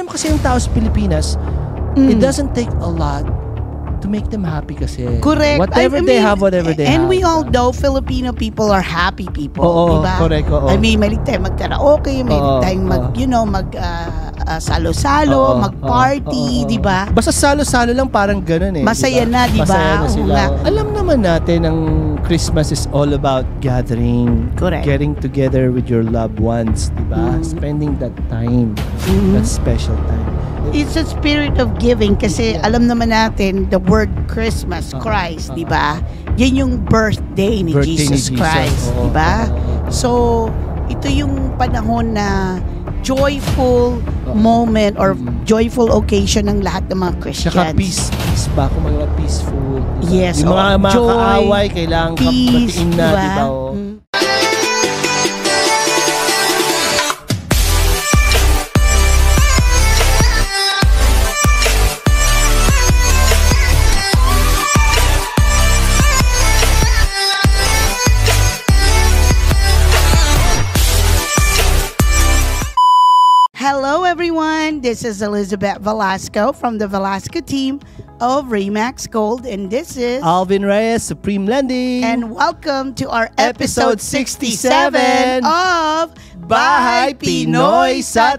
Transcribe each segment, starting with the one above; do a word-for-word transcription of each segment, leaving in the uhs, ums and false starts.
alam mo kasi yung tao sa Pilipinas, mm. it doesn't take a lot to make them happy kasi. Correct. Whatever I, I they mean, have, whatever they and have. And we all know Filipino people are happy people. Oo, diba? correct. Oo. I mean, mahilig tayong mag-karaoke, mahilig tayong mag, you know, mag, uh, uh, salo-salo, oo, mag-party, di ba? Basta salo-salo lang parang ganun eh. Masaya diba? na, di ba? Masaya na sila. Alam naman natin ang Christmas is all about gathering. Correct. Getting together with your loved ones, di ba? Mm. Spending that time, mm. that special time. It's a spirit of giving kasi alam naman natin the word Christmas, Christ, uh, uh, di ba? Yan yung birthday ni birthday Jesus, ni Jesus Christ, di ba? So, ito yung panahon na joyful uh, moment or mm-hmm. joyful occasion ng lahat ng mga Christians. Saka peace, peace ba? Kung mga peaceful. Diba? Yes. Yung mga, oh, mga joy, kaaway, kailangan kapatiin na, diba? Diba? Oh. Mm. Hello everyone, this is Elizabeth Velasco from the Velasco team of Remax Gold, and this is Alvin Reyes, Supreme Lending. And welcome to our episode sixty-seven of Bahay Pinoy sa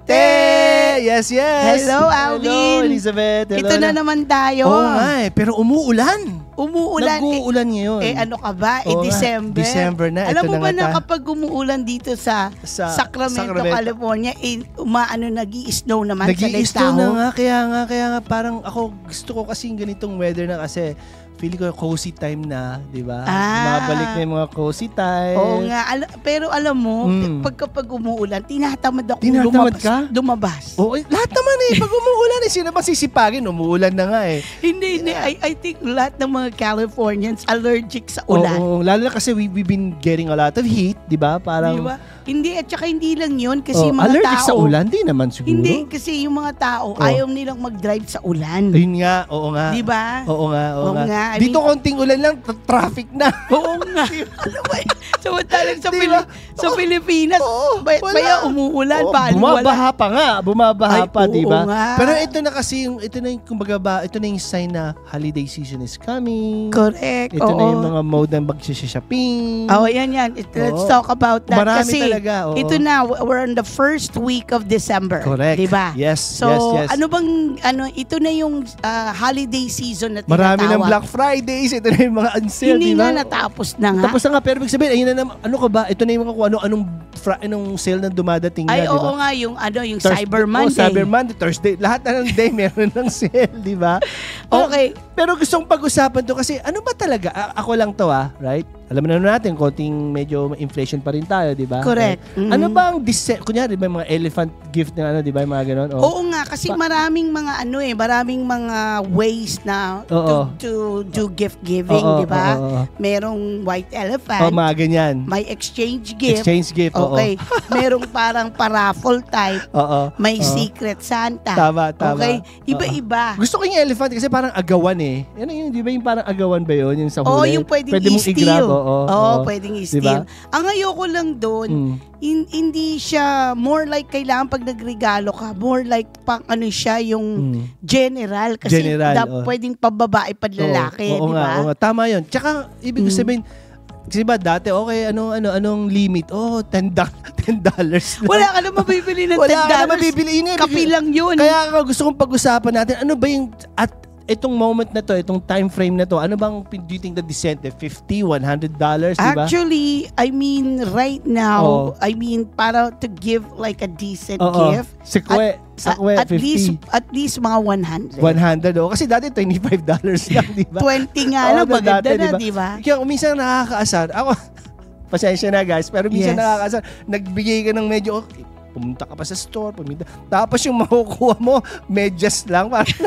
Tate. Yes, yes. Hello, Alvin. Hello, Elizabeth. Hello, Ito na naman tayo. Oo nga eh, pero umuulan. Umuulan. Nag-uulan eh, ngayon. Eh ano ka ba? Eh Oo December. Nga. December na. Alam ito mo na ba nga na ta- kapag umuulan dito sa, sa Sacramento, Sacramento, California, eh, umaano, nag-i-snow naman sa Lake Nag-i-snow Tahoe. na nga, kaya nga, kaya nga, parang ako gusto ko kasing ganitong weather na kasi feeling ko cozy time na, di ba? Ah. Mabalik na yung mga cozy time. Oo nga, al- pero alam mo, Mm. pag kapag umuulan, tinatamad ako Tinatamad lumabas. ka? Dumabas. Oo, eh, lahat naman eh. Pag umuulan eh, sino ba sisipagin? Umuulan na nga eh. Hindi, hindi. I, I think lahat ng mga Californians allergic sa ulan. Oo, lalo na kasi we, we've been getting a lot of heat, di ba? Parang, Di ba? Hindi, at saka hindi lang yun kasi oh, yung mga allergic tao. sa ulan? Di naman siguro. Hindi, kasi yung mga tao, Oh. ayaw nilang mag-drive sa ulan. Ayun nga, oo nga. Di ba? Oo nga, oo, Oo nga. nga, I Dito mean- konting ulan lang, tra- traffic na. Oo nga. Ano ba yun? Samantalang sa, Di Pili- ba? sa Pilipinas, Oo, bay- wala. baya umuulan, Oo, paano wala? bumabaha pa nga, bumabaha Ay, pa, oo di ba? nga. Pero ito na kasi yung ito na yung kumbaga ba, ito na yung sign na holiday season is coming. Correct. Ito oo. na yung mga mode ng magsha-shopping. Oh, yan yan. It, let's Oo. talk about that. Marami kasi talaga, oo. ito na, we're on the first week of December. Correct. Diba? Yes, So, yes, yes. ano bang, ano, ito na yung uh, holiday season na tinatawag. Marami ng Black Fridays, ito na yung mga on-sale, Hindi di ba? nga natapos na nga. Tapos na nga, pero ibig sabihin, ayun na naman, ano ka ba? Ito na yung mga kung ano, anong, fra, anong sale na dumadating Ay, na, di oo ba? nga, yung, ano, yung Thursday- Cyber Monday. Oh, Cyber Monday, Thursday. Lahat na ng day meron ng sale, di ba? Okay. Pero gustong pag-usapan to kasi ano ba talaga? A- ako lang to ah, right? Alam na natin, konting medyo inflation pa rin tayo, di ba? Correct. Right? Mm-hmm. Ano ba ang, dise- kunyari, ba yung mga elephant gift na ano, di ba? Yung mga ganon. Oh. Oo nga, kasi Pa- maraming mga ano eh, maraming mga ways na to, Oo. to do gift giving, Oo, di ba? oo, oo. Merong white Oh, elephant, mga ganyan. may exchange gift. Exchange gift, oo. Okay. Merong parang paraffle type, Oo. may oo. secret Santa. Tama, tama. Okay? Iba-iba. Gusto ko yung elephant kasi parang agawan eh. Yan yung, di ba yung parang agawan ba yun? Yung sa Oo, huli? yung pwedeng Pwede mong i-steal. i-grab, oo. Oo, oo. pwedeng Diba? i-steal. Ang ayoko lang doon, Mm. hin- hindi siya, more like kailangan pag nagregalo ka, more like pang ano siya, yung Mm. general. Kasi General, dap, oh. pwedeng pababae, panlalaki, Oo, oo di nga, ba? oo nga. Tama yun. Tsaka, ibig ko Mm. sabihin, kasi ba dati, okay, ano, ano, anong limit? Oh, ten dollars. Wala ka na mabibili ng ten dollars. Wala ka na mabibili. Yun eh. Kapi lang yun. Kaya nga gusto kong pag-usapan natin, ano ba yung, at itong moment na to, itong time frame na to, ano bang do you think the decent? fifty, one hundred dollars, di ba? Actually, I mean, right now, Oo. I mean, para to give like a decent Oo. gift, Sakwe, sakwe, at fifty. least, at least mga one hundred. one hundred, oh. Kasi dati twenty-five dollars lang, di ba? twenty nga Oo, lang, na maganda dati, na, diba? di ba? Kaya minsan nakakaasar. Ako, pasensya na guys, pero minsan Yes. nakakaasar. Nagbigay ka ng medyo, okay, pumunta ka pa sa store, pumunta. Tapos yung makukuha mo, medyas lang. Parang,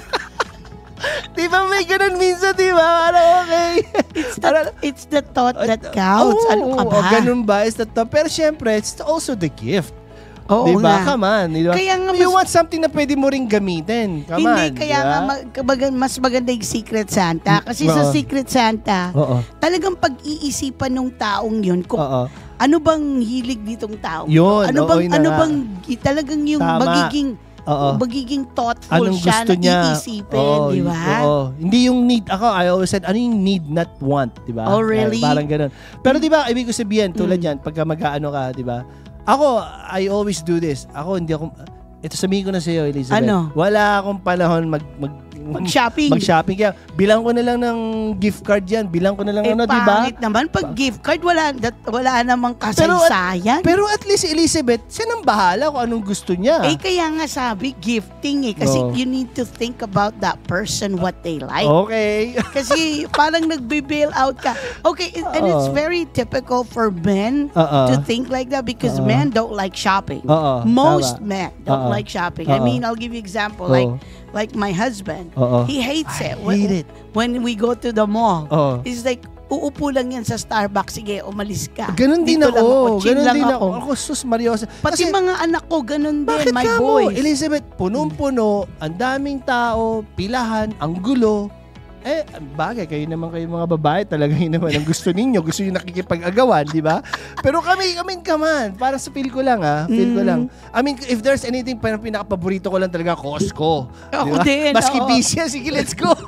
di ba may ganun minsan, di ba? Parang okay. It's the, it's the thought that counts. Oo, Ano ka oo, ba? ganun ba? Is that the- Pero syempre, it's also the gift. Oo Di ba? nga. Come on. Di ba? Kaya nga You mas- want something na pwede mo ring gamitin. Come Hindi, on. kaya di ba? nga mag, mag- mas maganda yung Secret Santa. Kasi sa Oo. Secret Santa, Oo. talagang pag-iisipan ng taong yun kung Oo. ano bang hilig nitong tao. Yun, Ano oo, bang, yun na ano nga. bang, talagang yung Tama. magiging Oo. magiging thoughtful Anong siya gusto na niya? iisipin, Oo, di ba? Oo. Hindi yung need. Ako, I always said, ano yung need, not want, di ba? Oh, really? Parang ganun. Pero di ba, ibig ko sabihin, tulad Mm. yan, pagka mag-ano ka, di ba? Ako, I always do this. Ako, hindi ako, ito sabihin ko na sa iyo, Elizabeth. Ano? Wala akong panahon mag, mag Mag-shopping. Mag-shopping. Kaya, bilang ko na lang ng gift card yan. Bilang ko na lang Eh, ano, di ba? pangit naman. Pag gift card, wala, that, wala namang kasaysayan. Pero at least, Elizabeth, siya nang bahala kung anong gusto niya. eh, kaya nga sabi, gifting eh. Kasi Oo. you need to think about that person, what they like. Okay. Kasi parang nagbe-bail out ka. Okay, and and it's Oo. very typical for men Oo. to think like that because Oo. men don't like shopping. Oo, Most tama. men don't Oo. like shopping. I Oo. mean, I'll give you example. Oo. Like like my husband. Oo. He hates I it. When, hate it. when we go to the mall. Oo. He's like, uupo lang yan sa Starbucks. Sige, umalis ka. Ganon din Dito lang ako. chill Ganon lang din ako. ako. Ako, sus Mariosa. Pati Kasi, mga anak ko, ganun din, bakit my ka boys. mo? Elizabeth, punong-puno, ang daming tao, pilahan, ang gulo. Eh, bagay, kayo naman kayo mga babae, talaga yun naman ang gusto ninyo. Gusto nyo nakikipag-agawan, di ba? Pero kami, I mean, come on. Para sa feel ko lang, ha? Feel ko Mm. lang. I mean, if there's anything, parang pinaka-paborito ko lang talaga, Costco. Ako Di ba? din, Maski oo. busy yan, sige, let's go.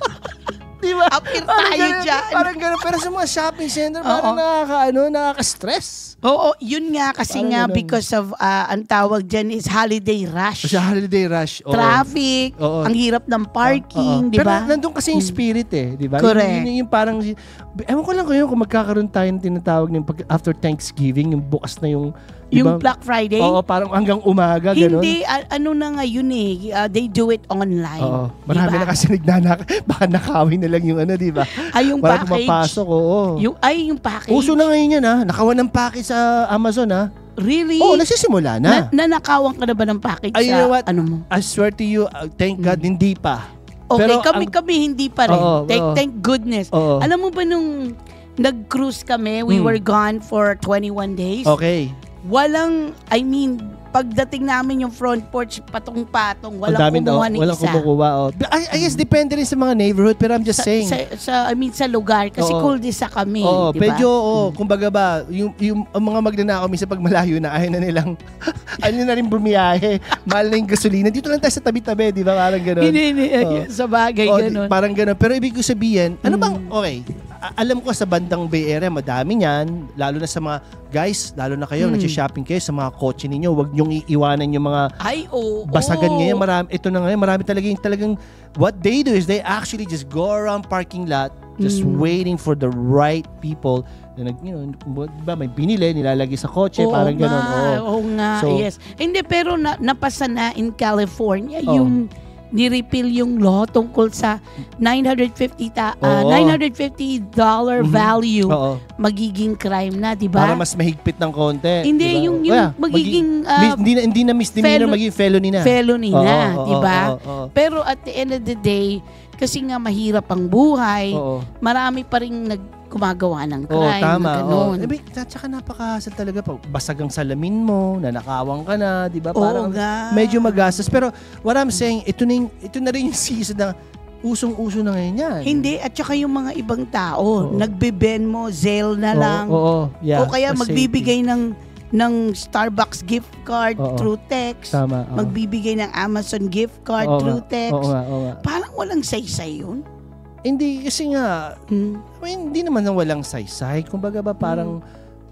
Di ba? Apir Parang tayo ganun, dyan. Parang gano'n. Pero sa mga shopping center, parang Oo. nakaka, ano, nakaka-stress. Oo, yun nga kasi Parang nga ganun. because of uh, ang tawag dyan is holiday rush. Sa holiday rush. oo. Traffic, Oo. ang hirap ng parking, Oo. di ba? Pero nandun kasi yung spirit eh, di ba? Correct. Yun, yun, yung parang, ewan ko lang kayo kung magkakaroon tayo ng tinatawag ng pag, after Thanksgiving, yung bukas na yung, di Yung ba? Black Friday? Oo, parang hanggang umaga, gano'n. Hindi, a- ano na nga yun eh, uh, they do it online. Oo. Marami Diba? na kasi nagnanak, baka nakawin na lang yung ano, di ba? Ay, yung Para package. pumapasok, oo. Yung, ay, yung package. Uso na ngayon yan, ha? Nakawan ng package sa Amazon, ha? Really? Oo, nagsisimula Na, na. nanakawan ka na ba ng package Ay, you sa know what? ano mo? I swear to you, uh, thank God, hindi pa. Okay, Pero kami ang- kami hindi pa rin. Oo, thank, oo. thank goodness. Oo. Alam mo ba nung nag-cruise kami, we Hmm. were gone for twenty-one days. Okay. Walang, I mean, pagdating namin yung front porch, patong-patong, walang Ang dami kumuha daw, ni walang isa. kumukuha. Oh. I, I guess depende rin sa mga neighborhood, pero I'm just Sa, saying. sa, sa, I mean, sa lugar. Kasi Oo. cool din sa kami. Oo, di ba? medyo, oh, kumbaga ba, yung, yung ang mga magnanakaw minsan pag malayo na, ayaw na nilang, ayaw na rin bumiyahe, mahal na yung gasolina. Dito lang tayo sa tabi-tabi, di ba? Parang gano'n. Hindi, hindi. Oo. Sa bagay, Oh, ganun. parang gano'n. Pero ibig ko sabihin, ano Mm. bang, okay, a- alam ko sa bandang Bay Area, madami niyan, lalo na sa mga, guys, lalo na kayo, Mm. nagsha-shopping kayo sa mga kotse ninyo, wag niyong iiwanan yung mga Ay, oo. basagan oo. ngayon. Marami, ito na ngayon, marami talaga yung talagang, what they do is they actually just go around parking lot, just Mm. waiting for the right people na nag, you know, diba, may binili, nilalagay sa kotse, Oo parang nga, gano'n. Oo. Oo nga, So- yes. Hindi, pero na, napasa na in California Oo. yung ni-repeal yung law tungkol sa nine hundred fifty ta, ah, Oo. nine hundred fifty dollar Mhm. value Oo. magiging crime na, di Para ba? mas mahigpit ng konti. Hindi, diba? yung, yung Kaya, magiging magi- ah, mis- hindi na, hindi na misdemeanor, fel- magiging felony na. felony Oo, na, oo, di ba? oo, oo, Pero at the end of the day, kasi nga mahirap ang buhay, oo. marami pa rin nag gumagawa ng Oo, crime tama. na Oo. ganun. Eh, at saka napakahasal talaga. Pag basag ang salamin mo, nanakawang ka na, di ba? Oo Parang nga. medyo magastos. Pero what I'm saying, ito na, yung, ito na rin yung season na usong-uso na ngayon yan. Hindi, at saka yung mga ibang tao, Oo. nagbe-ben mo, Zelle na Oo, lang. Oo, yeah, o kaya for magbibigay ng ng Starbucks gift card Oo. through text. safety. Tama. oo. Magbibigay ng Amazon gift card Oo through nga, text. Oo nga, oo nga. Parang walang saysay yun. Hindi, kasi nga, Hmm. I mean, hindi naman na walang saysay. Kumbaga ba parang,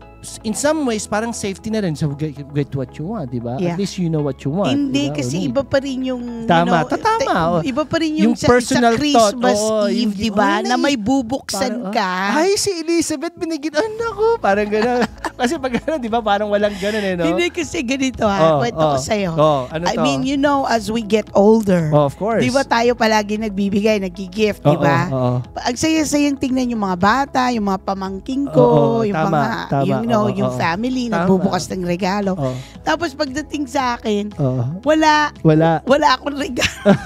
in some ways, parang safety na rin. So, get, get what you want, di ba? Yeah. At least you know what you want. Hindi, di ba? kasi O need. iba pa rin yung... Tama, you know, tatama, ta- oh. Iba pa rin yung, Yung sa, personal sa Christmas thought, oo, Eve, yung- di ba? oh, na may nais- bubuksan Parang, ka. Ay, si Elizabeth, binigyan ko. Parang gano'n. Kasi pag gano'n, di ba? Parang walang gano'n eh, no? Hindi kasi ganito ha. Oh, Kwento ko oh, sa'yo. Oh, ano I to? mean, you know, as we get older, Oh, of course. di ba tayo palagi nagbibigay, nagki-gift, di Oo, ba? oo. Ang saya-sayang tingnan yung mga bata, yung mga pamangking ko, Oo, yung tama, mga, tama, you know, oo, yung oo. family, Tama. nagbubukas ng regalo. Oh, Tapos pagdating sa akin, oh. wala, Wala. wala akong regalo.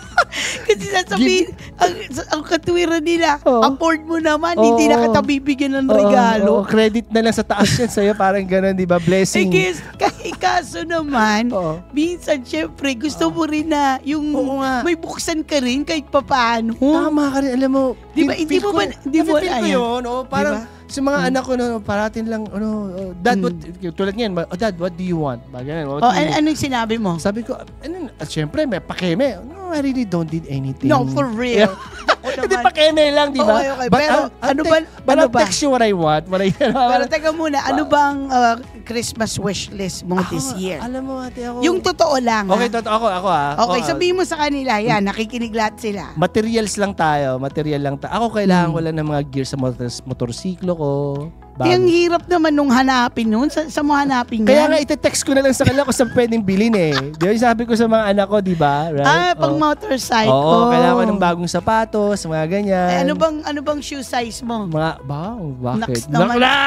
Kasi sasabihin, ang, ang katwiran nila, Oo. afford mo naman, Oo. hindi na kita bibigyan ng Oo, regalo. oo, credit na lang sa taas yan sa'yo. Parang gano'n, di ba? Eh, Blessing. guys, kasi kaso naman, Oo. minsan, syempre, gusto mo rin na yung Oo nga. may buksan ka rin kahit papaano. Tama ka rin, alam mo. Di ba, feel- hindi feel mo ko- ba- hindi mo- feel ko ayan. yun, oh, parang, Di ba? Sa mga Mm. anak ko, no, parating lang, ano, oh, Dad, Mm. what, tulad ngayon, oh, Dad, what do you want? Bagay, what Oh, do you an- need? anong sinabi mo? Sabi ko, ano, at syempre, may pakeme. No, I really don't need anything. No, for real. Ako Hindi naman. pakeme lang, di ba? Okay, okay. But Pero I'll- I'll ano te- ba- But ano I'll ba? text you what I want. What I, Pero teka muna, ano bang uh, Christmas wish list mo Ako, this year? Alam mo, ate, ako. Yung totoo lang, Okay, ha? totoo. Ako, ako, ah. Okay, Oo, sabihin mo sa kanila, yan, nakikinig lahat sila. materials lang tayo. Material lang tayo. Ako, kailangan Hmm. ko lang ng mga gear sa motor, motorsiklo ko. Eh, ang Bago. hirap naman nung hanapin nun. Sa, sa mo hanapin yan? Kaya nga, ite-text ko na lang sa kanila kung saan pwedeng bilhin eh. Di ba, sabi ko sa mga anak ko, di ba? Right? Ah, pang Oo. motorcycle. Oo, kailangan ko ng bagong sapatos, mga ganyan. Eh, ano bang ano bang shoe size mo? Mga, wow, bakit? Naks naman. Nakla!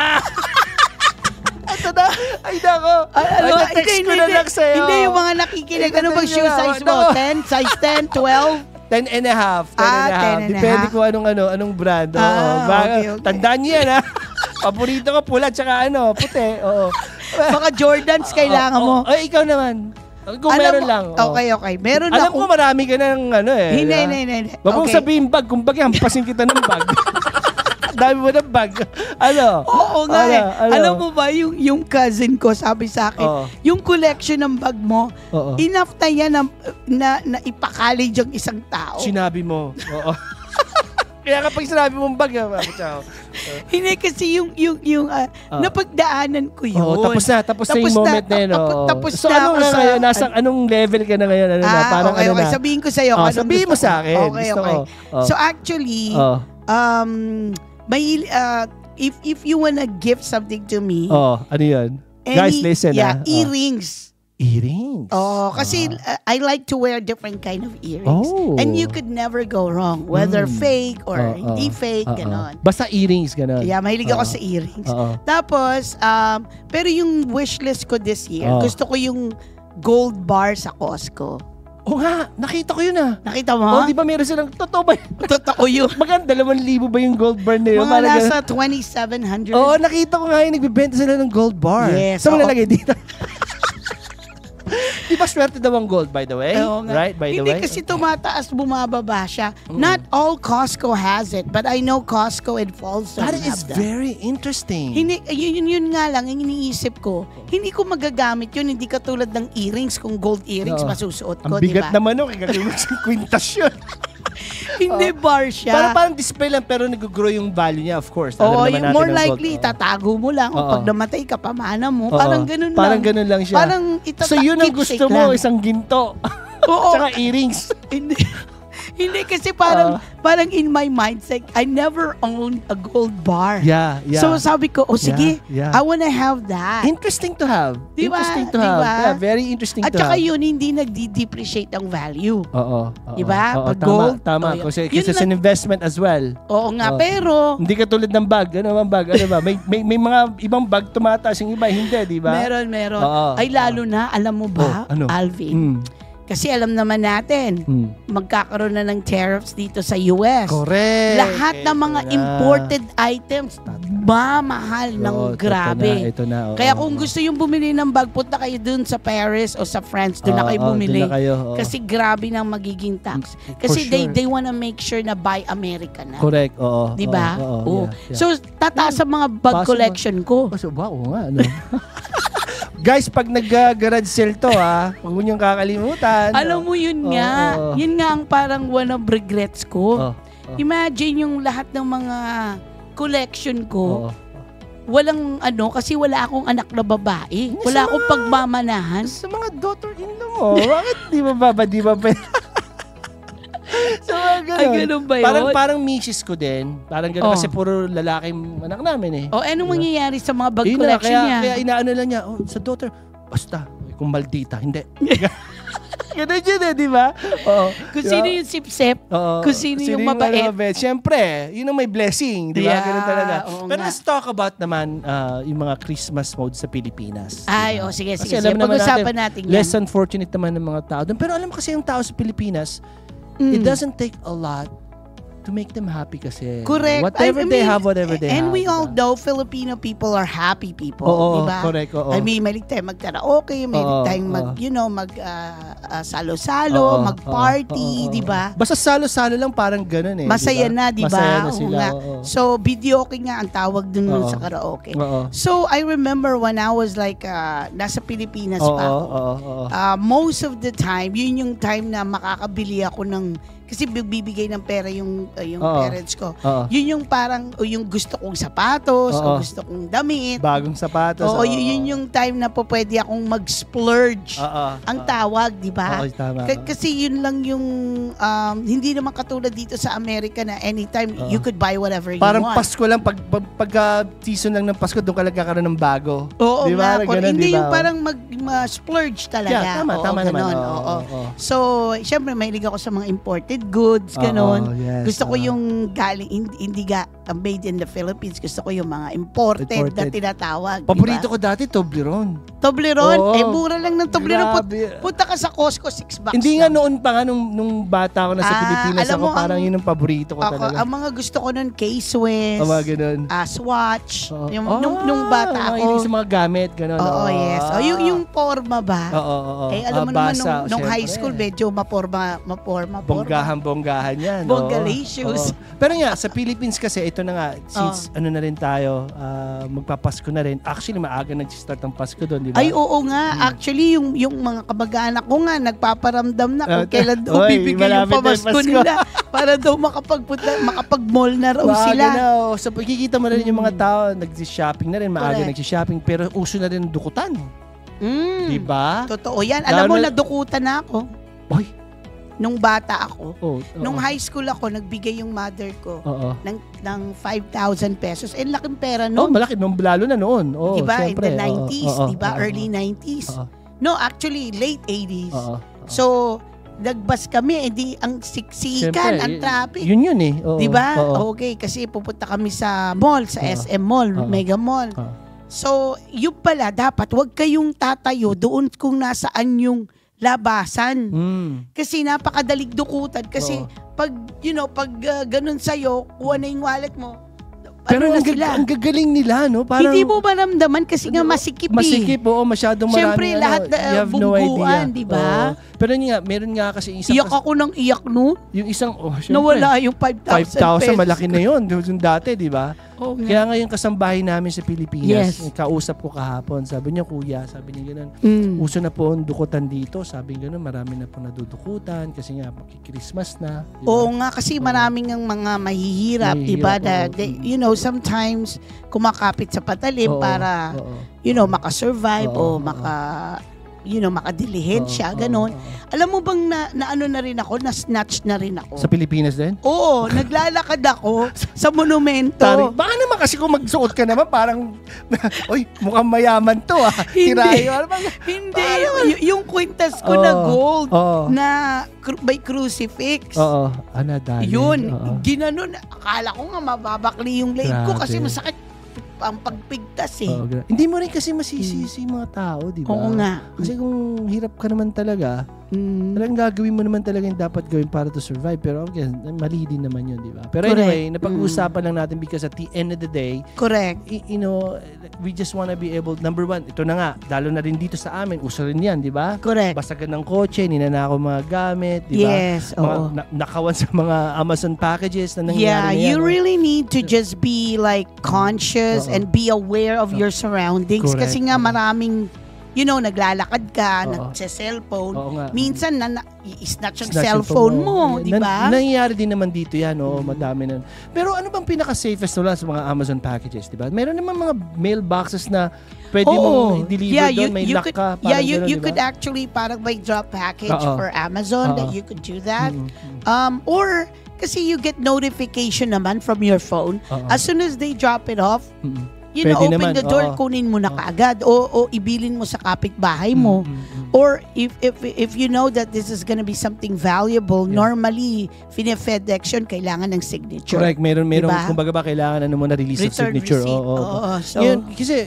Ito na! Ay, nako! Ay, ano, Ay, text hindi, ko na hindi, lang sa'yo. Hindi, yung mga nakikinig. Ano bang shoe Hindi, size ano? mo? ten? Size ten? twelve? Ten and a half. Ten Ah, and a ten half. and a Depende half. kung anong, ano, anong brand. Oo. Ah, Baga- okay, okay. Tandaan niyo yan, ha? Paborito ko pula, tsaka ano, puti. Oo. Mga Jordans kailangan mo. Oo. Ay, ikaw naman. Kung Alam meron mo- lang. oo. Okay, okay. Meron Alam ako. ko marami ka ng ano eh. Hindi, di ba? hindi, hindi, hindi. Wag mong Okay. sabihin bag. Kung bagay, hampasin kita ng bag. Dami mo ng bag. Ano? Oo nga Ano? eh. Ano? Alam mo ba, yung, yung cousin ko sabi sa akin, Oo. yung collection ng bag mo, Oo. enough na yan na, na, na ipa-college ang isang tao. Sinabi mo. Oo. Kaya kapag sinabi mong bag, ah, ciao. Hindi kasi yung, yung, yung uh, Ah. napagdaanan ko yun. Oo, tapos na. Tapos, na yung Tapos na, moment na yun. tapos- oo. tapos so, na ano ako nga sa- ngayon? Nasa, anong level ka na ngayon? Ano na? Ah, Parang okay, ano okay. na? Sabihin ko sa'yo. Oh, anong sabihin mo gusto sa ko. akin. Okay, Gusto okay. ko. Oh. So actually, Oh. um, may, uh, if if you wanna give something to me, Oh, ano yun? any- Guys, listen yeah, ah. Oh. earrings. Earrings. Oh, kasi Ah. uh, I like to wear different kind of earrings. Oh. And you could never go wrong, whether Mm. fake or Oh, hindi oh, fake, oh, ganon. oh. Basta earrings, ganon. Yeah, mahilig ako Oo. sa earrings. Oo. Tapos, um, pero yung wish list ko this year, Oh. gusto ko yung gold bar sa Costco. Oo nga, nakita ko yun ah. Nakita mo? Oh, di ba meron silang, totoo ba yun? Totoo yun. Maganda, dalawang libo ba yung gold bar na yun? Mga Parang nasa twenty-seven hundred. ganun. Oo, nakita ko nga yun, nagbibenta sila ng gold bar. Yes, Saan mo oo. nalagay dito? Di ba swerte daw ang gold, by the way? Oo nga. Right, by the Hindi way? kasi tumataas, bumababa siya. Mm. Not all Costco has it, but I know Costco and Folsom That have is that. very interesting. Hindi, yun, yun, yun nga lang, yung iniisip ko, hindi ko magagamit yun, hindi katulad ng earrings, kung gold earrings Oo. masusuot ko, Ang di bigat ba? naman no, kaya gagawin mo sa kwintas yun. Hindi bar siya. Para parang display lang, pero nag-grow yung value niya, of course. Alam Oo, naman yung natin more ang gold. likely, Oo. tatago mo lang. O Oo. pag namatay ka, pamana mo. Oo. Parang ganun lang. Parang ganun lang siya. Parang itata- So yun ang keepsake gusto mo, lang. isang ginto. Oo. Tsaka earrings. Hindi. Hindi kasi parang Ah. parang in my mindset, I never owned a gold bar. Yeah, yeah. So sabi ko, oh sige, Yeah, yeah. I wanna have that. Interesting to have. Diba? Interesting to Diba? have. Yeah, very interesting At to saka have. yun, hindi nagdi-depreciate ang value. Oo. oo, Diba? oo, Pag tama, gold, Tama, oh, yun. kasi, Yun kasi it's an lang- investment as well. Oo nga, Oo. pero Hindi ka tulad ng bag. Ano bang bag? Ano ba? May, may, may mga ibang bag tumataas, yung iba hindi, di ba? meron, meron. Oo. Ay lalo na, alam mo ba, Oh, ano? Alvin, Mm. kasi alam naman natin, Mm. magkakaroon na ng tariffs dito sa U S. Correct. Lahat ng mga Ito na. imported items, mamahal ng Oo, ito grabe. na, Ito na, oo. Kaya kung gusto yung bumili ng bag, punta kayo dun sa Paris o sa France, doon na Oo, kayo oo, bumili. doon na kayo, oo. Kasi grabe ng magiging tax. For Kasi they sure. they wanna make sure na buy American na. Correct, oo. Di ba? Oo, oo, Oo. yeah, yeah. So, tataas sa mga bag Possible. collection ko. Oh, so, wow, oo nga, ano. Guys, pag nag-garage sale to, ha, huwag mo niyong kakalimutan. Alam mo yun Oo, nga. oo. Yun nga ang parang one of regrets ko. Oh, oh. Imagine yung lahat ng mga collection ko. Oo. Walang ano, kasi wala akong anak na babae. Sa Wala akong mga- pagmamanahan. Sa mga daughter-in-law mo, bakit di ba baba, di ba pa? So, mga ganun. Ay, ganun ba yun? Parang, parang misis ko din. Parang ganun Oh. kasi puro lalaking anak namin eh. O, anong mangyayari sa mga bag Yun na, collection kaya, niya? Kaya inaano lang niya, oh, sa daughter, basta, kung maldita, hindi. Ganun yun eh, di ba? Oo. Kung Di ba? sino yung sip-sip, Oo. kung sino yung mabait. mabait. Siyempre, yun ang may blessing, di ba? Yeah, Ganun talaga. oo Pero nga. let's talk about naman uh, yung mga Christmas mode sa Pilipinas. Ay, Diba? o sige, Kasi sige. alam sige. naman Pag-usapan natin yan. Less unfortunate naman ng mga tao doon. Pero alam mo kasi yung tao sa Pilipinas, Mm. it doesn't take a lot to make them happy kasi. Correct. Whatever I, I they mean, have, whatever they and have. And we all diba? know Filipino people are happy people, Oo, diba? correct, oo. I mean, mahilig tayo mag-karaoke, mahilig Oo, tayong mag, oo. you know, mag uh, uh, salo-salo, Oo, mag-party, oo, oo. diba? Basta salo-salo lang parang ganun eh. Masaya diba? na, diba? Masaya na Oo sila. nga. Oo. So, videoke nga ang tawag dun Oo. sa karaoke. Oo. So, I remember when I was like, uh, nasa Pilipinas Oo, pa ako. oo, oo. Uh, most of the time, yun yung time na makakabili ako ng, kasi bibigay ng pera yung uh, yung Oo. parents ko. Oo. Yun yung parang, o yung gusto kong sapatos, Oo. o gusto kong damit. Bagong sapatos. Oo, yun, yun yung time na po pwede akong mag-splurge. Oo. Ang tawag, di ba? Oo, tama. K- kasi yun lang yung, um, hindi naman katulad dito sa Amerika na anytime Oo. you could buy whatever you Parang want. Pasko lang, pag, pag, pagka season lang ng Pasko, doon ka lang kakaroon ng bago. Oo Di ba? nga, Ganun, hindi di ba? yung parang mag-splurge talaga. Yeah, tama, Oo, tama naman. ganon, Oo, oo. oo, oo. So, syempre, mahilig ako sa mga imported goods, Oo, ganon. yes, Gusto ko oo. yung galing, hindi, hindi ga made in the Philippines. Gusto ko yung mga imported, na Imported. tinatawag. Paborito diba? ko dati, Toblerone. Toblerone, Oo. eh mura lang ng Toblerone. Put, Grabe. punta ka sa Costco, six bucks Hindi nga lang. noon pa nga, nung, nung bata ako na sa Ah, Pilipinas alam ako, mo, parang ang- yun ang paborito ko Ako, talaga. ang mga gusto ko nun, K-Swiss, Oh, mga ganun. ah, Swatch, Oo. yung, Ah, nung, nung bata mga ako. hilig sa mga gamit, gano'n. Oo, oh. yes. O, yung, yung forma ba? Oo, oo, oo. Eh, alam mo Ah, naman, basa, nung, nung high syempre. school, medyo maporma, maporma, porma. Bonggahan-bonggahan yan. oo. Bonggalicious. Oo. Pero nga, sa Philippines kasi, ito na nga, since ano na rin tayo, ah, magpapasko na rin. Actually, maaga nag-start ang Pasko doon, di ba? Ay, oo nga. Actually, yung yung mga kamag-anak ko nga, nagpaparamdam na kung Ah, kailan daw oy, bibigay yung malapit na yung pamasko Pasko. nila para daw makapagpunta, makapag-mall na raw Maaga sila. na, oh. So, pagkikita mo na rin yung mga tao, nag-shopping na rin, maaga Correct. nag-shopping, pero uso na rin ang dukutan. Mm. Di ba? Totoo yan. Alam Lalo mo, na- nadukutan na ako. Oy. Nung bata ako. Oh, Nung high school ako, nagbigay yung mother ko Oo. ng, ng five thousand pesos. Eh, laking pera Oh, no? malaki. Nung, lalo na noon. Oh, diba? In syempre. the nineties, Oo, oo, diba? oo, Early oo. nineties. Oo. No, actually, late eighties. Oo. So, nagbas kami, edi ang siksikan, Siyempre, ang y- traffic. Yun yun eh. Oo, Di ba? oo. Okay, kasi pupunta kami sa mall, sa Oo. S M Mall, Oo. Mega Mall. Oo. So, yun pala, dapat wag kayong tatayo doon kung nasaan yung labasan. Mm. Kasi napakadalig dukutan. Kasi Oo. pag, you know, pag uh, ganun sa'yo, kuha na yung wallet mo. Pero ano na ang, gag- sila? ang gagaling nila, no? Parang, Hindi mo maramdaman kasi nga masikip, Masikip, oo. Masyadong maraming Siyempre, ano, lahat na, you have no bungguan, idea. di ba? Oo. Pero yun nga, meron nga kasi isang... Iyak ako ng iyak no. Yung isang, oh, syempre. Nawala yung five thousand five thousand, pesos. malaki na yun. Yung dati, di ba? Oo nga. Kaya ngayon kasambahay namin sa Pilipinas, Yes. kausap ko kahapon, sabi niya, kuya, sabi niya gano'n, Mm. uso na po ang dukutan dito, sabi niya gano'n, marami na po nadudukutan kasi nga Christmas na. Di ba? Oo nga, kasi maraming ang mga mahihirap, Mahihirap, di ba? oo. Na they- you know, sometimes kumakapit sa patalim Oo, para, oo, you know, makasurvive o Oo, oo. maka, you know, makadilihensya, oo, ganon. oo, oo. Alam mo bang na, na ano na rin ako, na-snatch na rin ako? Sa Pilipinas din? Oo, naglalakad ako sa monumento. Tari, baka naman kasi kung magsuot ka naman, parang, oy, mukhang mayaman to ah. Hindi. Tirayo. Ano bang, Hindi, y- yung kwintas ko Oo, na gold, oo. na cru- by crucifix. Oo, ana dali. Yun, Oo. ginanon. Akala ko nga mababakli yung leg ko Grabe. kasi masakit ang pagpigtas eh. Oo, gra- Hindi mo rin kasi masisisi yung mga tao, di ba? Oo nga. Kasi kung hirap ka naman talaga, Mm. talagang gagawin mo naman talaga yung dapat gawin para to survive. Pero okay, mali din naman yun, di ba? Pero Correct. anyway, napag-uusapan lang natin because at the end of the day, Correct. y- you know, we just wanna be able, number one, ito na nga, lalo na rin dito sa amin, uso rin yan, di ba? Correct. Basagan ng kotse, ninanakaw mga gamit, di ba? Yes, Mga oo. na- nakawan sa mga Amazon packages na nangyayari Yeah, na yan, you no? really need to just be like conscious Oo. and be aware of your surroundings. Correct. Kasi nga maraming, you know, naglalakad ka, Oo. nagse-cellphone. Oo nga. Minsan, na, na, i-snatch ang Snatch yung cellphone phone mo, Nan- di ba? nangyayari din naman dito yan, oo, madami na. Pero ano bang pinaka-safest wala sa mga Amazon packages, di ba? Meron naman mga mailboxes na pwede Oo. mong i-deliver Yeah, doon, may lock could, ka, parang yeah, you, ganun, you di ba? could actually parang may drop package Oo. for Amazon that Oo. you could do that. Mm, mm. Um, or, kasi you get notification naman from your phone. Oo. As soon as they drop it off, Mm, you Pwede know, open naman, the door, oo. kunin mo na Oo. kaagad. O, o ibilin mo sa kapitbahay mo. mm, mm, mm. Or if if if you know that this is gonna be something valuable, Yeah. normally, fine-FedEx yun, kailangan ng signature. Correct, meron, meron, Diba? kumbaga ba kailangan ano mo na release of Return signature. receipt. Oo, oo. Oo, so, Yun, kasi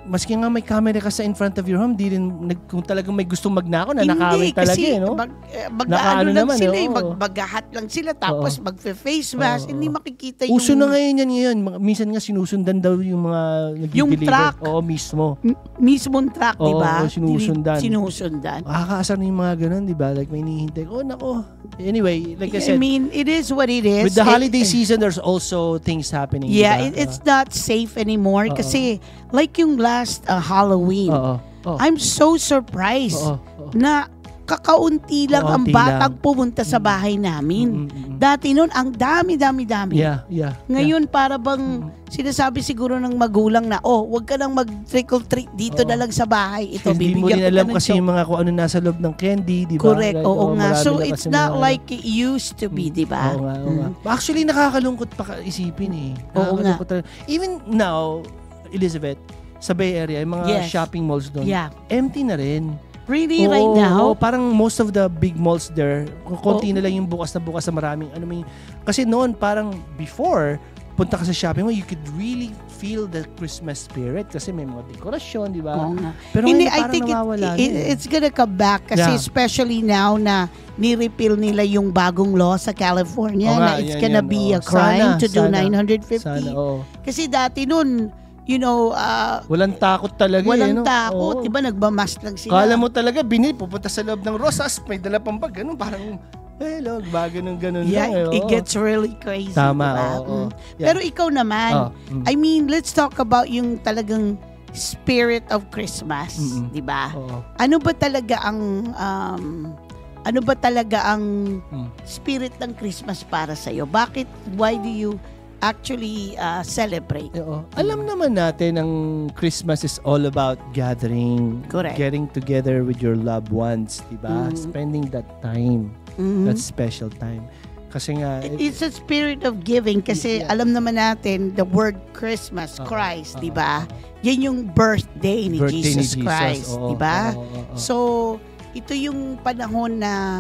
maski nga may camera ka sa in front of your home, di rin, nag, kung talagang may gustong magnakaw, na nakawin talaga eh, no? Mag, eh, mag Nakaano ano lang naman, sila eh, eh, oo. mag, maghahat lang sila, tapos Oo. magfe-face mask, Oo. hindi makikita yung... Uso na ngayon yan ngayon. Mga- Minsan nga sinusundan daw yung mga Yung nag-deliver. truck. Oo, mismo. M- mismong truck, di Oo, ba? oo, sinusundan. Sinusundan. Makakaasar na yung mga ganun, di ba? Like may hinihintay. Oh, nako. Anyway, like I I said, mean, it is what it is. with the It- holiday season, there's also things happening. Yeah, di it, ba? it's not safe anymore Oo. kasi like yung last uh, Halloween, Oo. Oo. I'm so surprised Oo. Oo. na kakaunti lang ang Kakaunti batang lang. pumunta sa bahay namin. Mm, mm, mm. Dati noon, ang dami-dami-dami. Yeah, yeah. Ngayon, para bang sinasabi siguro ng magulang na, oh, wag ka nang mag-trick or treat dito Oo. na lang sa bahay. Ito, Hindi mo bibigyan din ko alam ka ng kasi chocolate. yung mga kung ano nasa loob ng candy, di ba? Correct, Right? oo nga. marami So, na it's kasi not mga- like it used to be, di ba? Oo nga, oo nga. Mm. Actually, nakakalungkot pa ka- isipin eh. Oo nga. Nakakalungkot talaga. Even now, Elizabeth, sa Bay Area, yung mga Yes. shopping malls doon, Yeah. empty na rin. Really, Oo, right now? oo, parang most of the big malls there, konti Oo. na lang yung bukas na bukas sa maraming, ano may, kasi noon parang before, punta ka sa shopping mall, you could really feel the Christmas spirit kasi may mga dekorasyon, di ba? Oo nga. Pero Hindi, ngayon I parang think it, nawawala it- na eh. it's gonna come back kasi Yeah. especially now na ni-repeal nila yung bagong law sa California Oo nga, na it's yan, gonna yan, be oo. a crime Sana, to do sana. nine hundred fifty. Sana, oo. Kasi dati nun, you know, uh, Walang takot talaga walang eh, no? takot. Oo. Diba nagmamask lang sila. Kala mo talaga, binili, pupunta sa loob ng Rosas, may dala pang bag, ganun, parang, hello, ba, ganun, ganun Yeah, lang. eh, it oo. gets really crazy. Tama, diba? oo, oo. Mm. Yeah. Pero ikaw naman, Oh, mm. I mean, let's talk about yung talagang spirit of Christmas, Mm-mm. di ba? Oo. Ano ba talaga ang um, ano ba talaga ang Mm. spirit ng Christmas para sa iyo? Bakit why do you actually uh, celebrate? Oo. Alam naman natin ang Christmas is all about gathering, Correct. getting together with your loved ones, di ba? Mm. Spending that time, Mhm. that special time. Kasi nga, it- It's a spirit of giving kasi Yeah. alam naman natin the word Christmas, Oo, Christ, oo, di ba? oo. Yan yung birthday ni Birthday ni Jesus Christ, Oo, di ba? oo, oo, oo. So, ito yung panahon na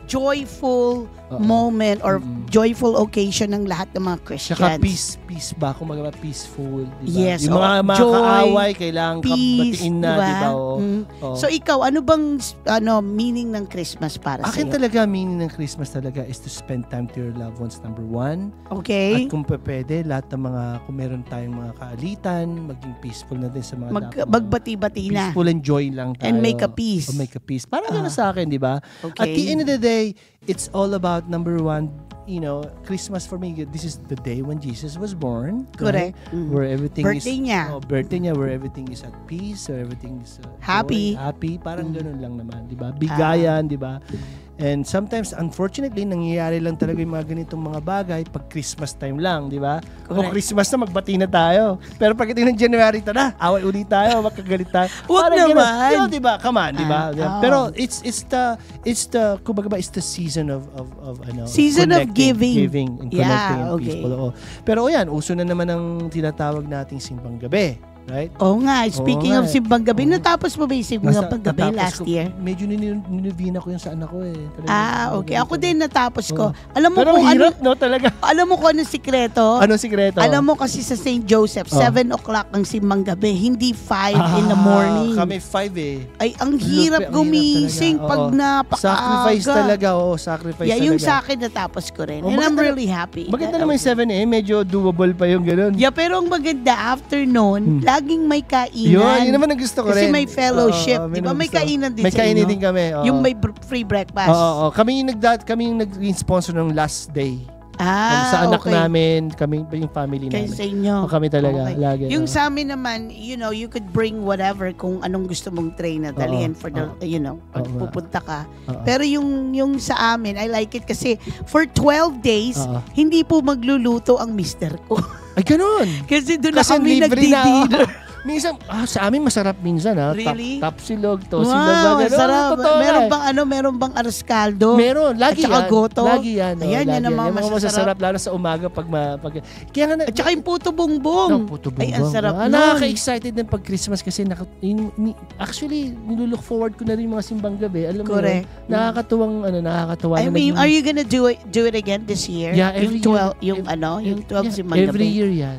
joyful Oo. moment or Mm-mm. joyful occasion ng lahat ng mga Christians. Saka peace, peace ba? Kung mga peaceful, di ba? Yes, Yung mga, oo. mga Joy, kaaway, kailangan Peace, batiin na, di ba? di ba? Oo. Mm. Oo. So ikaw, ano bang ano meaning ng Christmas para sa Akin iyo? talaga, meaning ng Christmas talaga is to spend time to your loved ones, number one. Okay? At kung pa- pwede, lahat ng mga, kung meron tayong mga kaalitan, maging peaceful na din sa mga Mag, dapat- magbati-bati na. peaceful and joy lang tayo. And make a peace. O make a peace. Parang Ah. gano'n sa akin, di ba? Okay. At the end of the day, it's all about, number one, you know, Christmas for me, this is the day when Jesus was born. Correct. right? Mm. Where everything Birthday is... niya. Oh, birthday niya, where everything is at peace, where everything is uh, Happy. joy, happy. Parang Mm. ganun lang naman, di ba? Bigayan, di ba? And sometimes, unfortunately, nangyayari lang talaga yung mga ganitong mga bagay pag Christmas time lang, di ba? O Correct. Christmas na, magbati na tayo. Pero pagdating ng January, tara, away ulit tayo, magkagalit tayo. Huwag Parang ganun. naman. Yun, di ba? Come on, di ba? Ah, oo. Pero it's it's the it's the kumbaga ba, it's the season of of of ano, Season of connecting, giving. giving and Yeah, connecting and okay. peaceful. Oo. Pero o yan, uso na naman ang tinatawag nating simbang gabi, right? Oo nga, speaking Oo of nga eh. simbang gabi, Oo. natapos mo ba yung simbang Nasa- gabi natapos last ko- year? Medyo ninu- ninuvina ko yung sa anak ko eh. Talagang Ah, simbang okay. gabi Ako talaga. din natapos ko. Oo. Alam mo Pero kung ang ano, hirap, no, talaga. alam mo kung anong sikreto? Anong sikreto? Alam mo kasi sa Saint Joseph, Oh. seven o'clock ang simbang gabi, hindi five in the Ah, morning. Kami five eh. Ay, ang Lupi, hirap ang hirap gumising talaga. pag Oo. napakaaga. Sacrifice talaga, oo. Sacrifice Yeah, talaga. yung sa akin natapos ko rin. Oh, And I'm maganda- really happy. Maganda That- naman yung seven eh. Medyo doable pa yung ganun. Yeah, pero ang maganda, afternoon, Hmm. laging may kainan. Yun, yun naman ang gusto ko Kasi rin. may fellowship. Oo, oo, Di ba? naman May gusto ko. kainan din May sa kainan inyo. din kami. oo. Yung may br- free breakfast. Oo, oo. Kami yung nag kami yung nag-sponsor ng last day. Ah, sa anak okay. namin, kami yung family Kayo namin. sa inyo. O kami talaga, Okay. lagi. Yung oo. sa amin naman, you know, you could bring whatever kung anong gusto mong train na dalhin Oo, for the, oo. you know, pag Oo nga. pupunta ka. Oo. Pero yung yung sa amin, I like it kasi for twelve days, Oo. hindi po magluluto ang mister ko. Ay, ganun. kasi doon na Kasi kami libre na. nagdi-dinner. oo. Minsan, ah, sa amin masarap minsan ha. Really? Tap, tapsilog, to silog. Wow, ganun. sarap. Totoo Meron nga eh. bang ano, meron bang aros caldo? Meron, lagi At saka yan. goto? Lagi yan. oh, Ayan, yan lagi ang mga Yung mga masasarap. masasarap, lalo sa umaga pag, ma, pag Kaya nga, na- At saka yung puto bongbong. No, puto Ay, ang bongbong. sarap Ah, nun. nakaka-excited din pag Christmas kasi naka, in, ni, actually, nilulook forward ko na rin yung mga simbang gabi. Alam mo Correct. yun, nakakatuwang, ano, nakakatuwa I na mean, naging- are you gonna do it do it again this year? Yeah, every yung twelve, year. yung ano, yung Yeah, twelve simbang every gabi. year yan.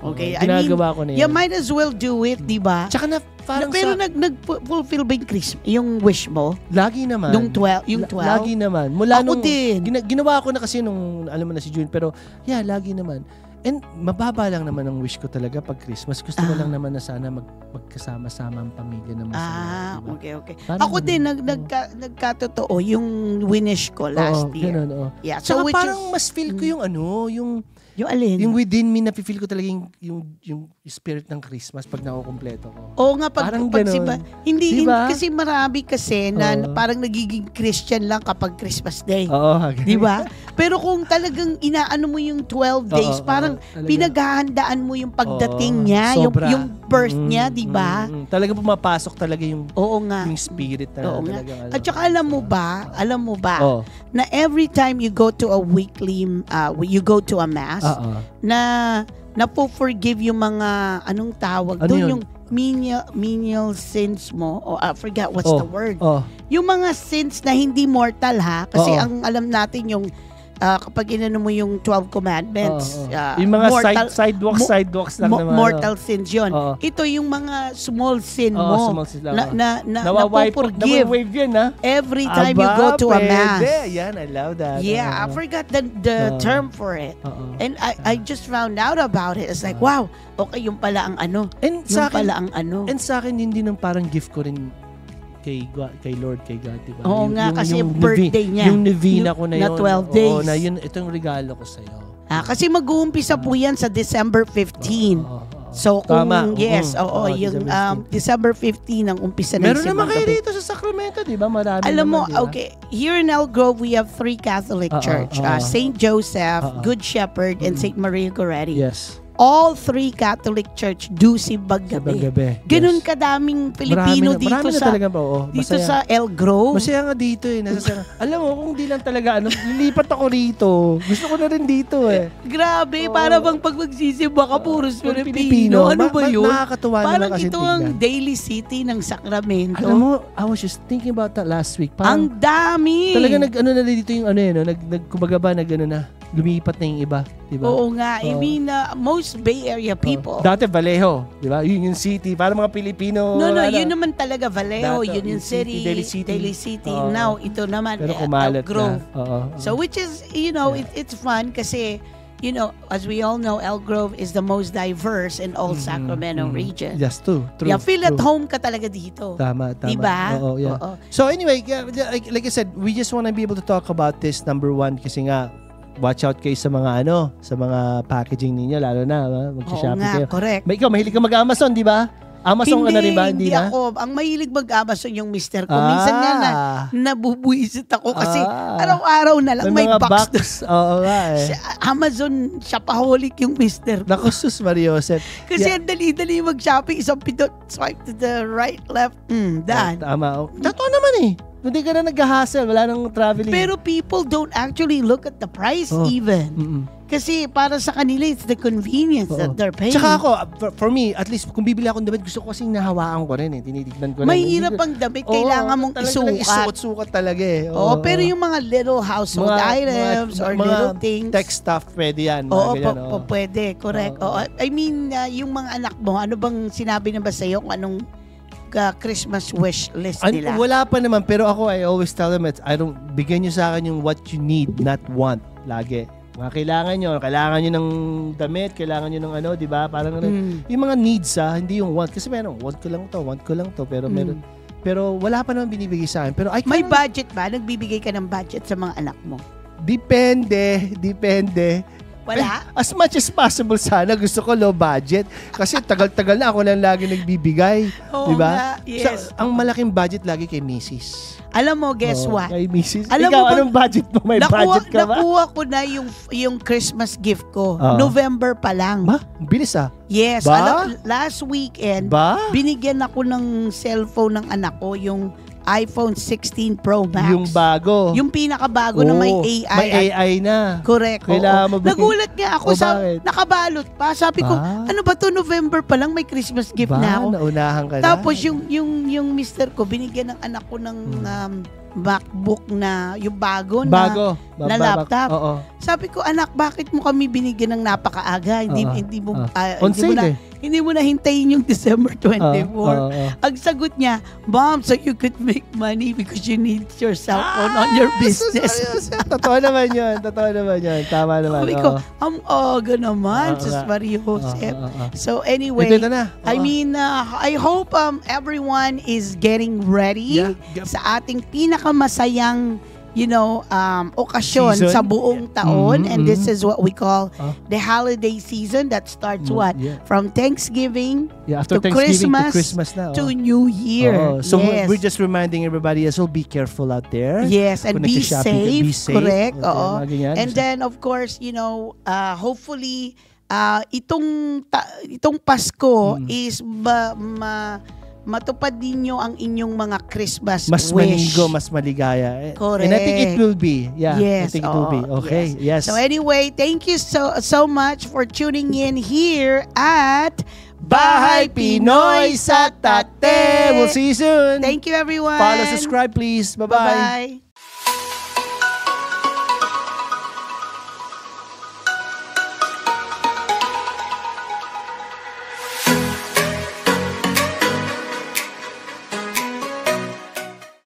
Okay, Oo, ginagawa ko na yan. You might as well do it, di ba? Tsaka na, parang Na, pero sa, nag, nag-fulfill ba yung, Christmas, yung wish mo? lagi naman. Nung twelve, yung La- twelve? Lagi naman. Mula Ako nung, din. Gina, ginawa ko na kasi nung, alam mo na si June, pero yeah, lagi naman. And mababa lang naman ang wish ko talaga pag Christmas. Gusto ko Ah. lang naman na sana mag, magkasama-sama ang pamilya na masaya. Ah, diba? okay, okay. Parang Ako ganun. din, nag, Oo. nagka, nagkatotoo yung winish ko last Oo, year. ganun, oo. Yeah, Tsaka so which parang is, mas feel ko Mm. yung ano, yung yung alin? yung within me na feel ko talaga yung, yung, yung spirit ng Christmas pag nakukompleto ko. Oo nga, pag, Parang pag ganun. siba, hindi, Diba? hindi, kasi marami kasi na, Oo. na parang nagiging Christian lang kapag Christmas Day. Oo. Di ba? Pero kung talagang inaano mo yung twelve days, Oo, parang oo, talaga. pinaghahandaan mo yung pagdating Oo, niya, yung, sobra. yung birth Mm, niya, di ba? mm, mm. Talagang pumapasok talaga yung, Oo nga. yung spirit na Oo nga. talagang ano. At saka alam mo ba, alam mo ba, Oo. na every time you go to a weekly, uh, you go to a mass, Oo. na napo-forgive yung mga, anong tawag Ano doon, yun? yung menial, menial sins mo, o I forgot what's Oh, the word. Oh. Yung mga sins na hindi mortal ha, kasi Oo. ang alam natin yung, ah, kapag inano mo yung twelve commandments, Oo, oo. ah, yung mga mortal, side, sidewalks, mo- sidewalks lang mo- naman. mortal sins yun. Oo. Ito yung mga small sin Oo, mo small sins lang, na, oo. na, na, Nawawipe, napo-forgive nawawipe yun, ha? every time you go to a mass. Pwede. Yan, I love that. Yeah, I Oo. forgot the, the Oo. term for it. Oo. And I I just found out about it. It's like, wow, okay, yung pala ang ano. And Yung sa akin, pala ang ano. and sa akin, hindi nang parang gift ko rin kay God, kay Lord, kay God, diba? Oo nga, kasi birthday Nivi- niya. Yung Nivina Yung- ko na na yun. twelve Oo, days. na yun, ito yung regalo ko sa'yo. Ah, kasi mag-uumpisa po yan sa December fifteenth. Oo, oo, oo. So kung Tama, yes, oo, oo, oo, yung December um, December fifteenth ang umpisa ng Meron naman Simbang kayo Gabi. dito sa Sacramento, di ba? Marami Alam mo, naman, di ba? okay, here in El Grove, we have three Catholic Oo, church. oo. Uh, Saint Joseph, Oo. Good Shepherd, and Mm. Saint Maria Goretti. Yes. All three Catholic church do Simbang Gabi. Gabi. Ganun yes. kadaming Pilipino marami na, dito marami na sa talaga po. Oh, dito masaya. sa El Grove. Masaya nga dito eh. Nasa, alam mo, kung di lang talaga, ano, lilipat ako rito. Gusto ko na rin dito eh. Grabe, Oo. para bang pag magsisimba ka, puros Puro Filipino. Ano Ma- ba ma- yun? Nakakatuwa naman Parang kasi ito ang tingnan. daily city ng Sacramento. Alam mo, I was just thinking about that last week. Parang ang dami. talaga nag, ano na dito yung ano eh, no? nag, nag, kumbaga ba, nag, ano na, lumipat na yung iba. Diba? Oo nga. I Oo. mean, uh, most Bay Area people. Oh. Dati Vallejo, di ba? Yun yung city, para mga Pilipino. no, no, ano. yun naman talaga Vallejo, Dati, Union yung city, City, Daly City. Daly City. Oo. Now, ito naman, Pero eh, kumalat Elk Grove. na. Oo, oo. So, which is, you know, Yeah. it, it's fun kasi, you know, as we all know, Elk Grove is the most diverse in all Mhm, Sacramento mhm. region. Yes, true. True. Yeah, feel at true. home ka talaga dito. Tama, tama. Diba? Oo, yeah. Oo. So anyway, yeah, like, like I said, we just want to be able to talk about this, number one, kasi nga, watch out kayo sa mga ano, sa mga packaging ninyo, lalo na, ha? Oo Mag-shopping nga, kayo. correct. May, ikaw, mahilig ka mag-Amazon, di ba? Amazon ka na rin ba? Hindi, Hindi na? ako. Ang mahilig mag-Amazon yung mister ko. Minsan nga na, nabubuisit ako kasi Ah. araw-araw na lang may may, mga box. box. Oo nga eh. Sa Amazon, shopaholic yung mister ko. Naku, sus Mariosep. Kasi Yeah. ang dali-dali mag-shopping. Isang pindot, swipe to the right, left, mm, done. Tama. Totoo naman eh. Hindi ka na nag-hassle, wala nang traveling. Pero people don't actually look at the price Oh. even. Mm-mm. Kasi para sa kanila, it's the convenience Oo. that they're paying. Tsaka ako, for, for me, at least kung bibili akong damit, gusto ko kasing nahawakan ko rin eh. Tinitignan ko rin. Mahirap Hindi ko- ang damit, Oo, kailangan mong talaga lang isukat. Isuot-sukat talaga eh. Oo, pero yung mga little household Mga- items mga- or mga little things. tech stuff, pwede yan. Mga Oo, ganyan, po, oo. po, pwede, correct. Oo. Oo. I mean, uh, yung mga anak mo, ano bang sinabi na ba sa'yo kung anong uh, Christmas wish list An- nila? wala pa naman, pero ako, I always tell them, it's, I don't, bigyan nyo sa akin yung what you need, not want, lagi. Mga kailangan nyo, kailangan nyo ng damit, kailangan nyo ng ano, di ba? Parang ano, Mm. yung mga needs ha, hindi yung want. Kasi meron, want ko lang to, want ko lang to, pero Mm. meron, pero wala pa naman binibigay sa akin. Pero I May can, budget ba? Nagbibigay ka ng budget sa mga anak mo? depende, depende. Wala? As much as possible sana, gusto ko low budget. Kasi tagal-tagal na ako lang lagi nagbibigay. Oo di ba? nga, yes. Sa- ang malaking budget lagi kay missus Alam mo, guess Oo, what? Kay missus Alam Ikaw, mo ba- anong budget mo? May nakuha, budget ka ba? nakuha ko na yung, yung Christmas gift ko. Oo. November pa lang. Ba? Bilis ah. Yes. Ba? Alam, last weekend, Ba? binigyan ako ng cellphone ng anak ko, yung iPhone sixteen Pro Max. Yung bago. Yung pinakabago na may Oo, A I. May A I na. Correct. Kailangan oo. mo ba- Nagulat nga ako O, sa bakit? nakabalot pa. Sabi ko, Ah. ano ba to, November pa lang may Christmas gift Ba? na ako. Naunahan ka na. Tapos yung yung yung mister ko binigyan ng anak ko ng Hmm. um, MacBook na yung bago, na Bago. na Ba- ba- laptop. Oo. sabi ko, anak, bakit mo kami binigyan ng napakaaga? Hindi, Uh-uh. hindi mo, Uh-uh. ah, On hindi mo sale na, eh. hindi mo na hintayin yung December twenty-four. Uh, uh, uh. Ang sagot niya, Mom, so you could make money because you need your cellphone on your business. Sus, totoo naman yun. Totoo naman yun. Tama naman. Sabi ko, ang aga naman, Oo Sus nga. Maria Jose. Oo, oo, oo. So anyway, Ito na na. I Oo. mean, uh, I hope um, everyone is getting ready Yeah. Yeah. sa ating pinakamasayang, you know, um, okasyon Season. sa buong taon. Mhm, And this mhm. is what we call Oh. the holiday season that starts Mm, what? yeah. From Thanksgiving Yeah, after to Thanksgiving Christmas to Christmas na. to oh. New Year. Oo. So yes. we're just reminding everybody as well, be careful out there. Yes, and Kung be nagsha-shopping ka, safe, be safe. correct. Okay, Oo. mga ganyan. And then of course, you know, uh, hopefully uh, itong ta- itong Pasko Mm. is ma, ma matupad ninyo ang inyong mga Christmas mas wish. manigo, mas maligaya. Correct. And I think it will be. Yeah, Yes, I think it will oo, be. Okay, yes. So anyway, thank you so so much for tuning in here at Bahay Pinoy sa Tate. We'll see you soon. Thank you everyone. Follow, subscribe, please. Bye-bye. Bye-bye.